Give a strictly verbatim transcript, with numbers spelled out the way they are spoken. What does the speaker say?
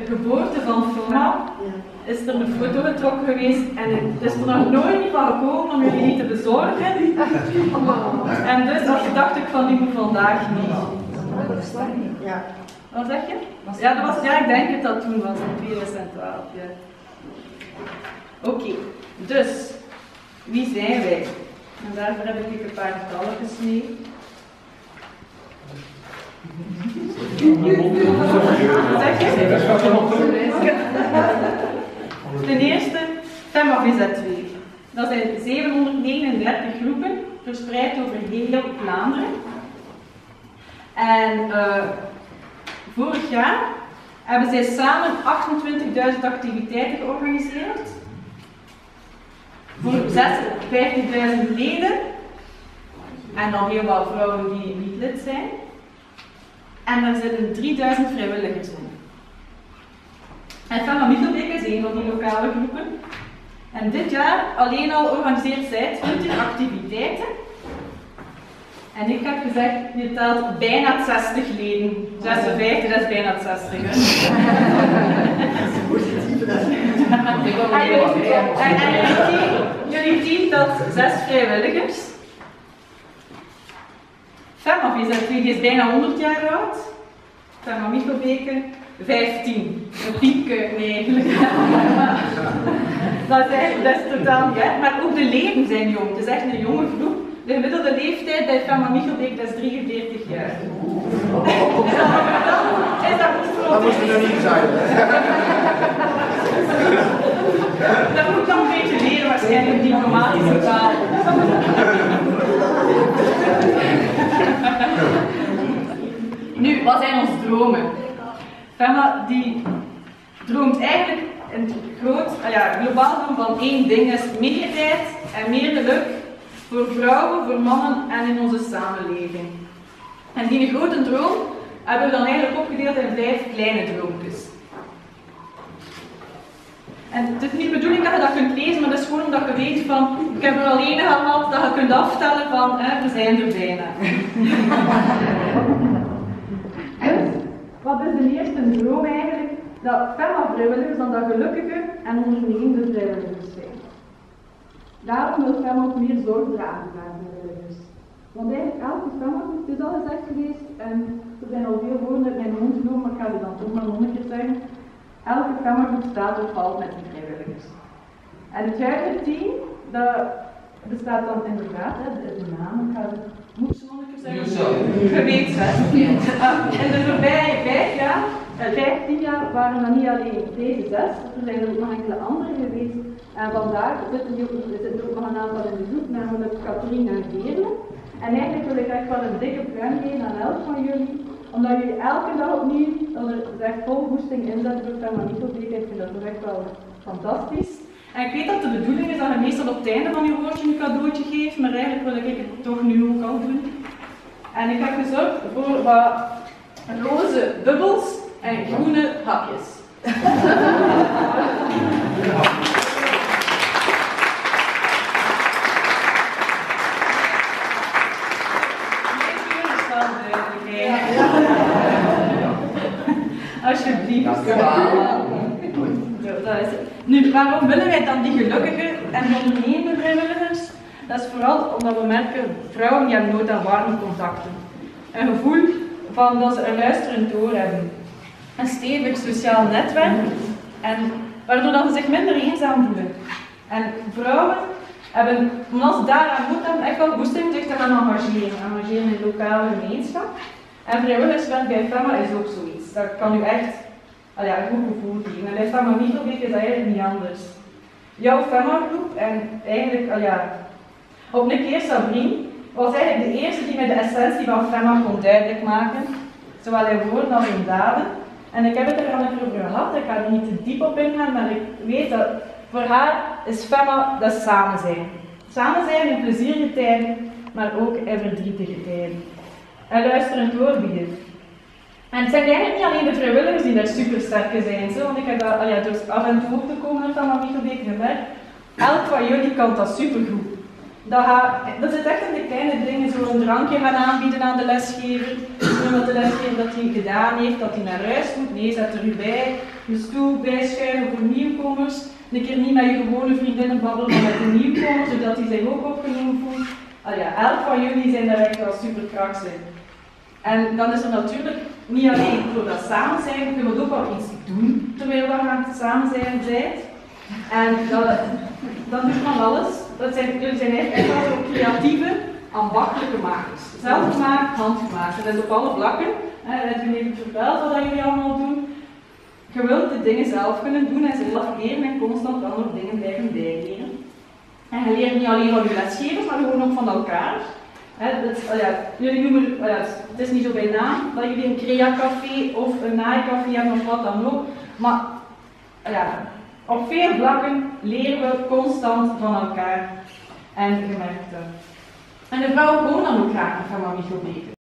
geboorte van Femma is er een foto getrokken geweest en het is er nog nooit niet van gekomen om jullie niet te bezorgen. En dus dacht ik van, die moet vandaag niet. Ja. Wat zeg je? Ja, dat was, ja, ik denk het dat toen was, in tweeduizend twaalf. Ja. Oké, okay. Dus, wie zijn wij? En daarvoor heb ik een paar getallen gesneden. Wat zeg je? Ten eerste, Femma V Z twee. Dat zijn zevenhonderdnegenendertig groepen, verspreid over heel Vlaanderen. En uh, vorig jaar hebben zij samen achtentwintigduizend activiteiten georganiseerd. Voor vijftigduizend leden. En dan heel wat vrouwen die niet lid zijn. En daar zitten drieduizend vrijwilligers in. En Femma Michelbeek is een van die lokale groepen. En dit jaar alleen al organiseert zij twintig activiteiten. En ik heb gezegd, je telt bijna zestig leden. zesenvijftig, dat is bijna zestig. Hè? En jullie, en, en jullie, team, jullie team telt zes vrijwilligers. Femma V Z twee is bijna honderd jaar oud. Femma Michelbeke vijftien. Een piepke eigenlijk. dat, is eigenlijk, dat is totaal niet, hè? Maar ook de leden zijn jong. Het is echt een jonge groep. De gemiddelde leeftijd bij Femma Michelbeek is drieënveertig jaar. Is dat goed voor ons? Dat moest er nog niet zijn. Dat moet ik nog een beetje leren, waarschijnlijk diplomatische taal. Nu, wat zijn onze dromen? Femma die droomt eigenlijk een groot, ja, globaal doel van één ding, is meer tijd en meer geluk voor vrouwen, voor mannen en in onze samenleving. En die grote droom hebben we dan eigenlijk opgedeeld in vijf kleine droompjes. En het is niet de bedoeling dat je dat kunt lezen, maar het is gewoon omdat je weet van, ik heb er al één gehad, dat je kunt aftellen van, hè, we zijn er bijna. Dus, wat is de eerste droom eigenlijk? Dat Femma vrijwilligers dan dat gelukkige en ondernemende vrijwilligers zijn. Daarom wil Femma ook meer zorg dragen naar vrijwilligers. Want eigenlijk elke Femma, het is al gezegd geweest, en er zijn al veel woorden uit mijn mond genomen, maar ik ga het dan toch maar nog een keer zeggen. Elke Femma staat of valt met die vrijwilligers. En het huidige team, dat bestaat dan inderdaad, hè, de, de naam, ik ga het moedselmonnetje zeggen. Je weet het. In de voorbije vijf jaar, vijftien jaar waren er niet alleen deze zes, er zijn er ook nog enkele andere geweest. En vandaag zitten er ook nog een aantal in de groep, namelijk Katrien en Geerle. En eigenlijk wil ik echt wel een dikke pluim geven aan elk van jullie, omdat jullie elke dag opnieuw, dat er echt vol goesting inzetten voor Femma Michelbeek. Ik vind dat toch echt wel fantastisch. En ik weet dat de bedoeling is dat je meestal op het einde van je woordje een cadeautje geeft, maar eigenlijk wil ik het toch nu ook al doen. En ik heb gezorgd voor wat roze bubbels en groene hakjes. Alsjeblieft. Zo, dat is het. Nu, waarom willen wij dan die gelukkige en ondernemende vrijwilligers? Dat is vooral omdat we merken, vrouwen die hebben nood aan warme contacten. Een gevoel van dat ze een luisterend oor hebben. Een stevig sociaal netwerk, en waardoor dat ze zich minder eenzaam voelen. En vrouwen hebben, omdat ze daaraan moeten hebben, echt wel goesting om zich te gaan engageren. Engageren in de lokale gemeenschap. En vrijwilligerswerk bij Femma is ook zoiets. Dat kan u echt al ja, een goed gevoel geven. En bij Femma Michelbeek is dat eigenlijk niet anders. Jouw Femma-groep, en eigenlijk, al ja, op een keer Sabrine, was eigenlijk de eerste die mij de essentie van Femma kon duidelijk maken. Zowel in woorden als in daden. En ik heb het er al een keer over gehad, ik ga er niet te diep op ingaan, maar ik weet dat voor haar is Femma dat is samen zijn. Samen zijn in plezierige tijden, maar ook in verdrietige tijden. En luisterend oor bieden. En het zijn eigenlijk niet alleen de vrijwilligers die daar super sterk zijn, zo, want ik heb dat al ja, dus af en toe op te komen van Femma Michelbeek gemerkt. Elk van jullie kan dat supergoed. Dat, ga, dat zit echt in de kleine dingen, zo een drankje gaan aanbieden aan de lesgever. Niet dat de lesgever dat hij gedaan heeft, dat hij naar huis moet. Nee, zet er u bij, je stoel bijschuiven voor nieuwkomers. Een keer niet met je gewone vriendinnen babbelen, maar met de nieuwkomers, zodat hij zich ook opgenomen voelt. Ah ja, elk van jullie zijn daar echt wel super kraks in. En dan is er natuurlijk niet alleen voor dat samen zijn, je kunt ook wel iets doen terwijl we aan het samen zijn bent. En dat, dan doet man alles. Dat zijn, jullie zijn eigenlijk echt wel zo creatieve, ambachtelijke makers. Zelfgemaakt, handgemaakt. En dat is op alle vlakken. Edwin heeft het verteld wat jullie allemaal doen. Je wilt de dingen zelf kunnen doen en zelf leren en constant wel nog dingen blijven bijleren. En je leert niet alleen van je lesgevers, maar gewoon ook van elkaar. He, dat, oh ja, jullie noemen, oh ja, het is niet zo bij naam dat jullie een crea-café of een naaicafé hebben of wat dan ook. Maar oh ja, op veel vlakken leren we constant van elkaar. En je merkt het. En de vrouwen komen dan ook graag van Mami Go Beter.